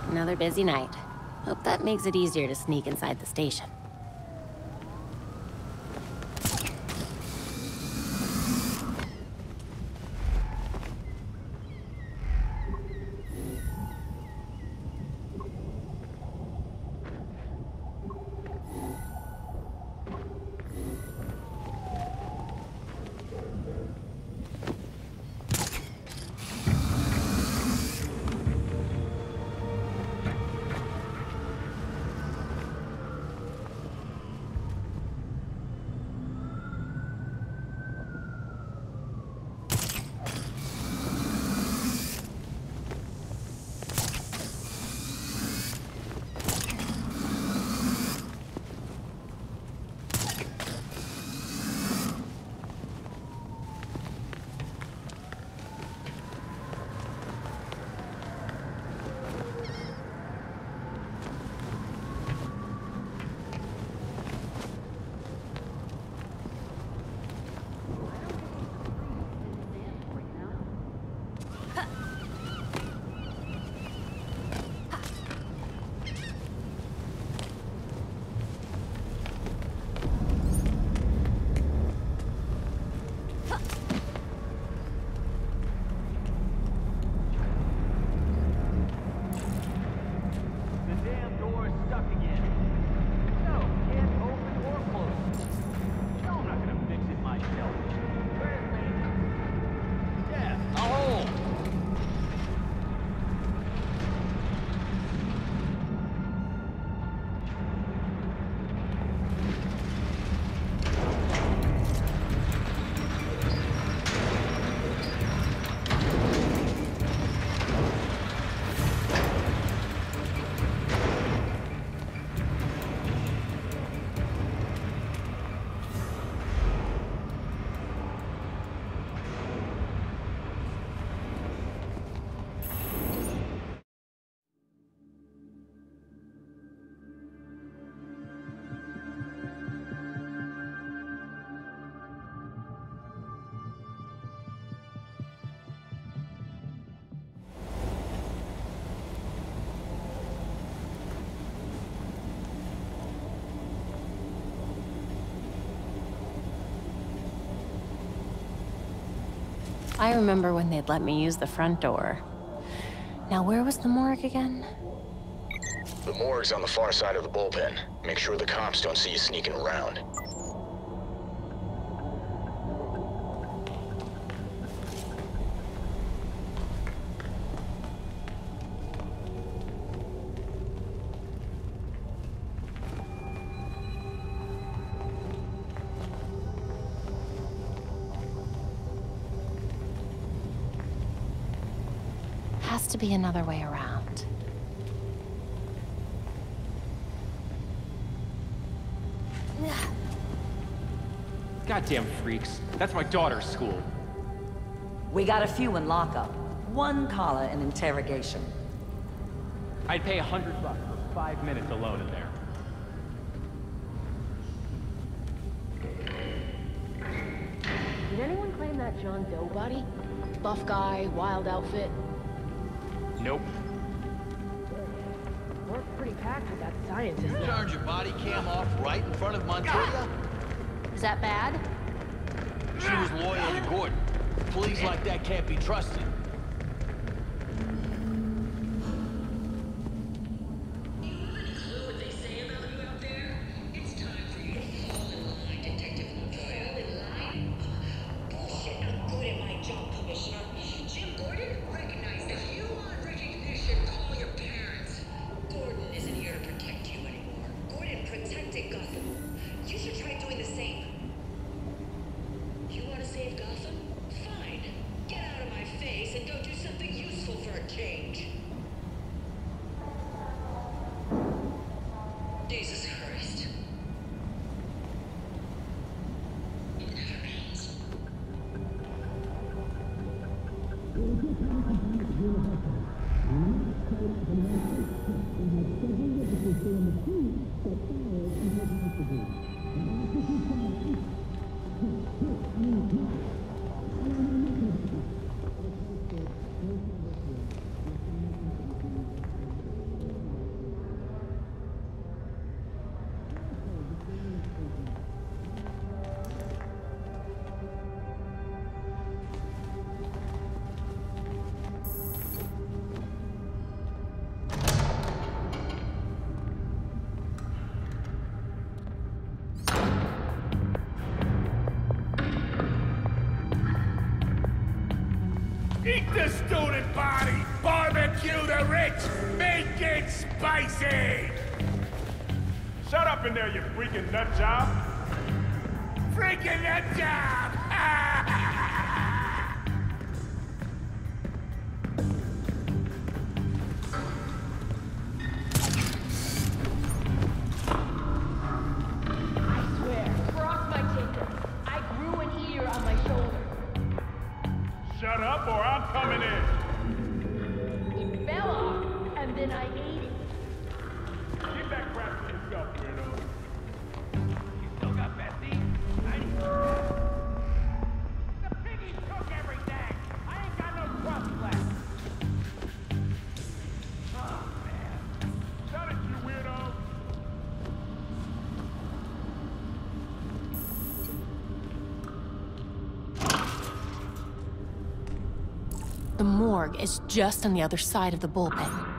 Another busy night. Hope that makes it easier to sneak inside the station. I remember when they'd let me use the front door. Now, where was the morgue again? The morgue's on the far side of the bullpen. Make sure the cops don't see you sneaking around. Has to be another way around. Goddamn freaks. That's my daughter's school. We got a few in lockup. One caller in interrogation. I'd pay $100 for 5 minutes alone in there. Did anyone claim that John Doe body? Buff guy, wild outfit. Nope. We're pretty packed with that scientist. You turned your body cam off right in front of Montoya? Is that bad? She was loyal to Gordon. Police like that can't be trusted. Eat the student body! Barbecue the rich! Make it spicy! Shut up in there, you freaking nut job! Freaking nut job! I swear, cross my tinder. I grew an ear on my shoulder. Shut up or I'm coming in! It fell off, and then I ate it. Keep that crap to yourself, weirdo. You still got Bessie? The piggy took everything! I ain't got no trust left! Oh, man. Shut it, you weirdo! The morgue is just on the other side of the bullpen.